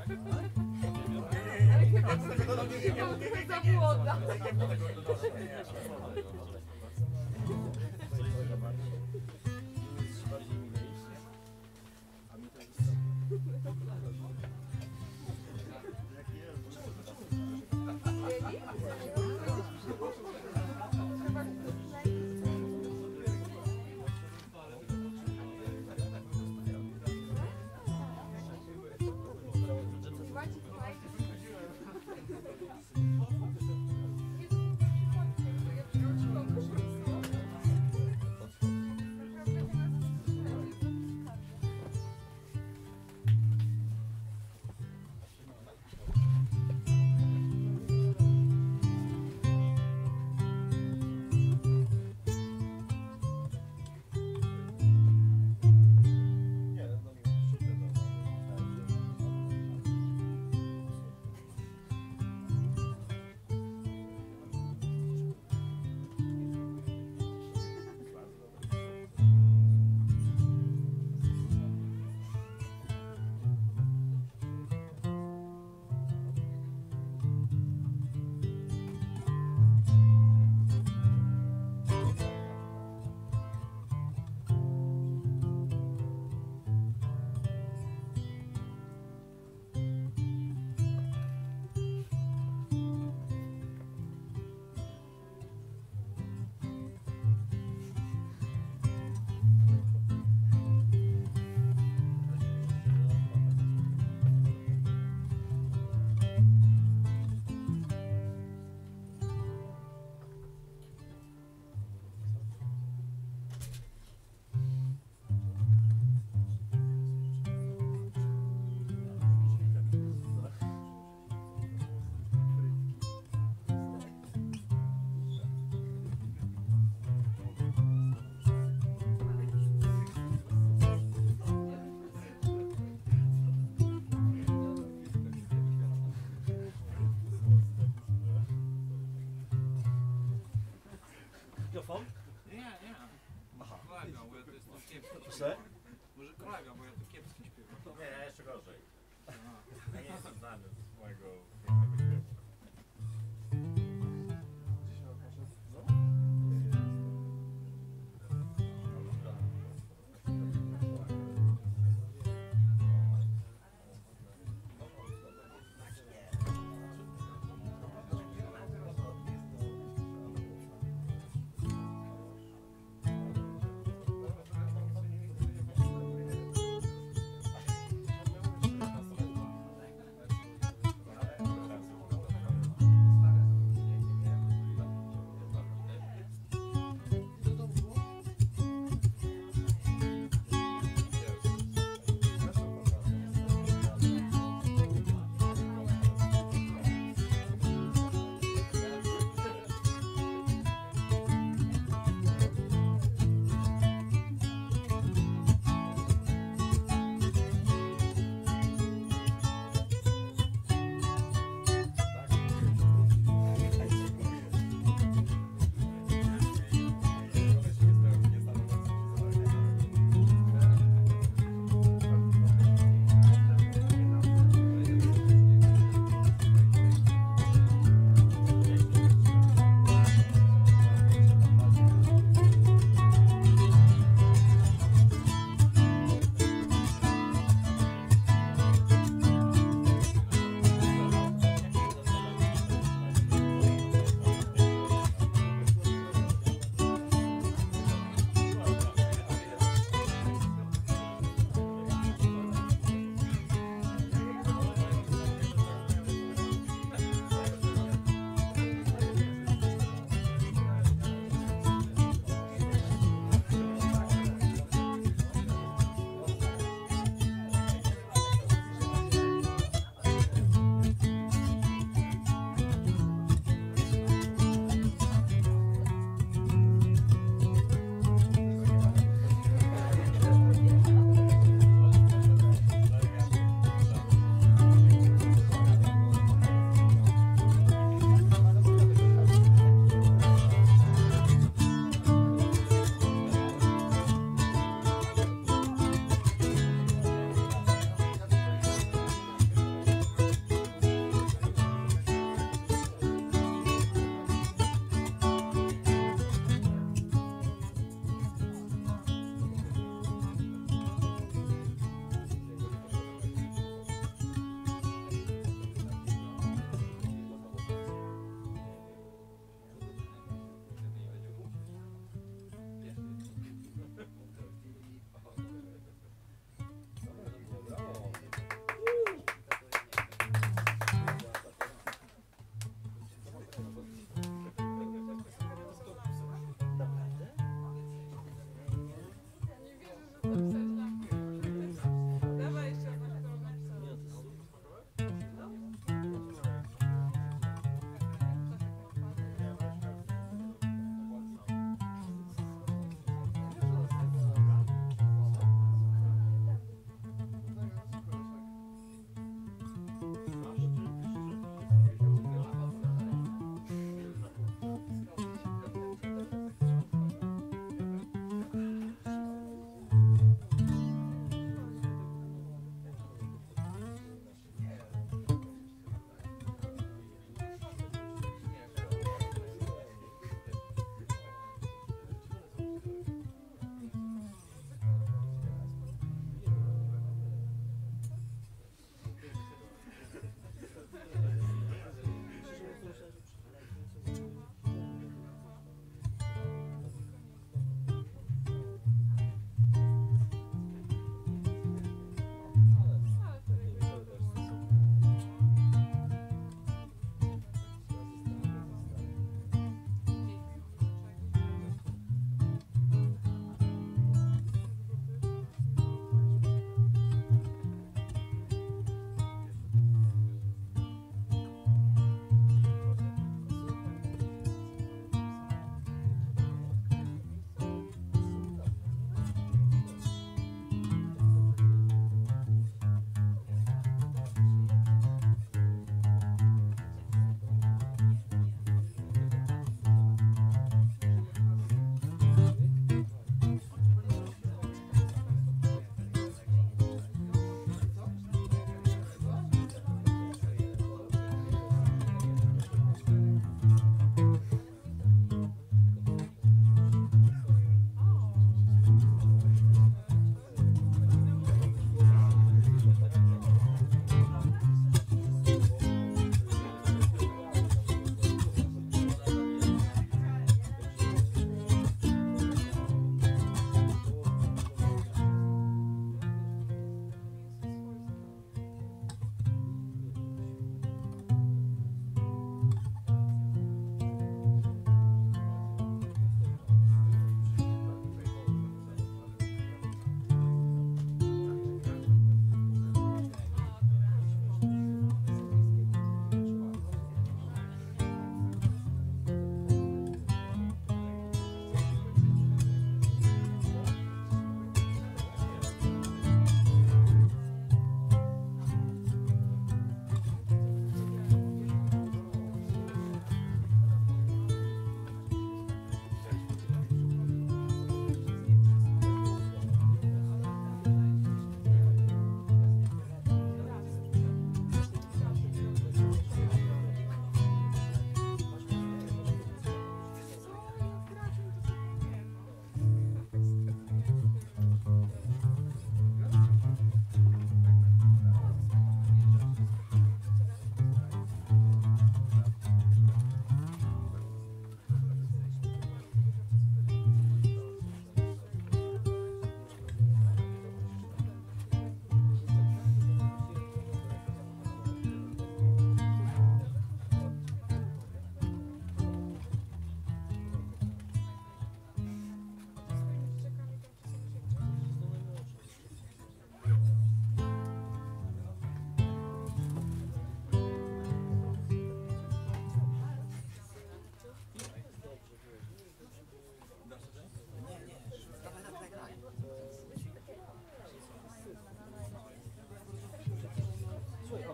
Za młoda. Mikrofon? Nie. Aha. Kolega, bo ja to jestem kiepski. Proszę? Może kolega, bo ja to kiepski śpiewam. Nie, ja jeszcze gorzej. Aha. Ja nie jestem znany z mojego pięknego śpiewu.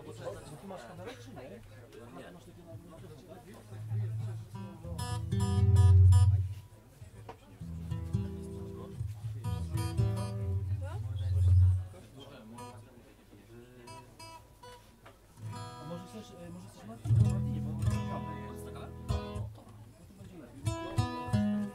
Ty masz kamerę czy nie? Nie. Masz takie na telefon, tak? A może chcesz Martinie, bo to jest taka? No to będzie lepiej.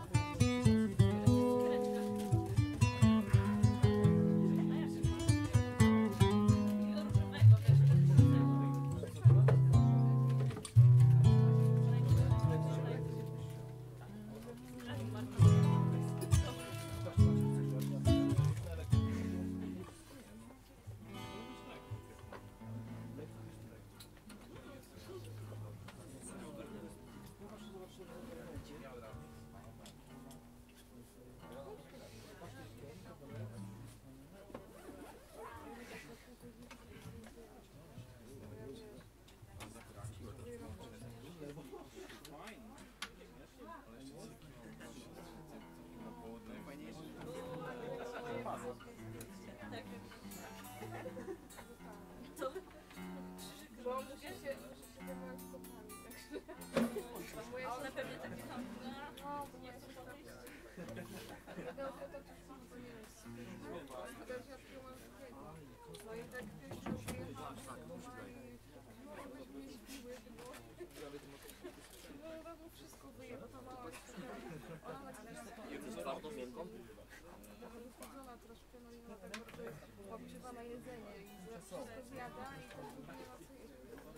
Bo muszę się zajmować kotami, także... A one pewnie takie tam... No, bo nie chcą tam iść. No, to czasami to nie jest. A teraz ja przyjęłam drugiego. No i tak gdzieś tam przyjechałam i byśmy nie śpiły, bo... No, razem wszystko wyjechała, ta mała jest taka... Ona ma gdzieś... Twardą, miękką? Wychodzona troszkę, no i ma tak bardzo obgrzewa na jedzenie i wszystko zjada i to nie ma co jeść.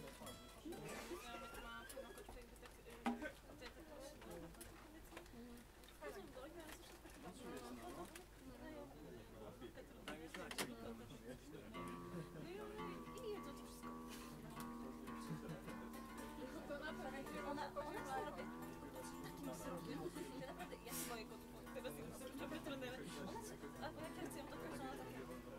To na to będzie ona robi takim srokiem. Naprawdę, ja swoje koty, teraz żeby trener. Albo jak ja chcę ją to ona takie...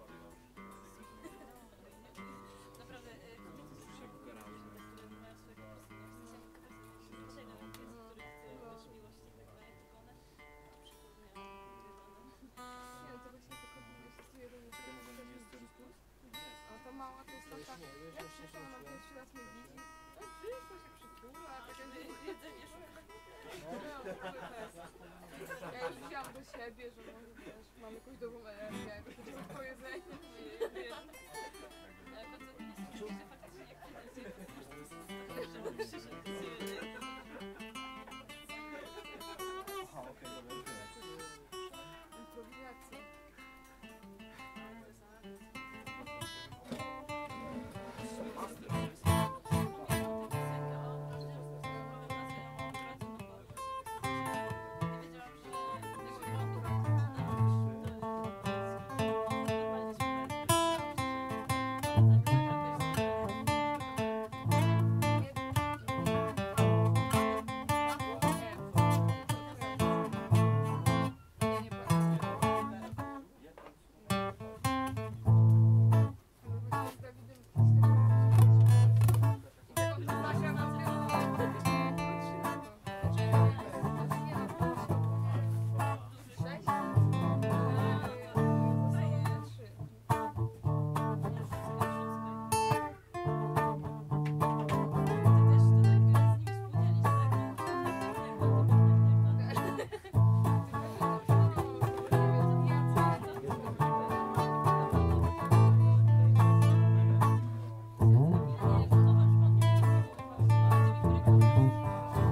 Naprawdę, kobiety są przekorały, które mają swojego niczego, który chce miłości i tak dalej, tylko one nie wiem, to właśnie tylko stosuje do niego. A ta mała to jest taka, jak przyszła, ona pierwszy raz mnie widzi, przyszła się przytula, taka jedzenie szuka. Ja jej wziąłam do siebie, że może wiesz, mam jakąś dobrą energię, jak chodzi po jedzeniu.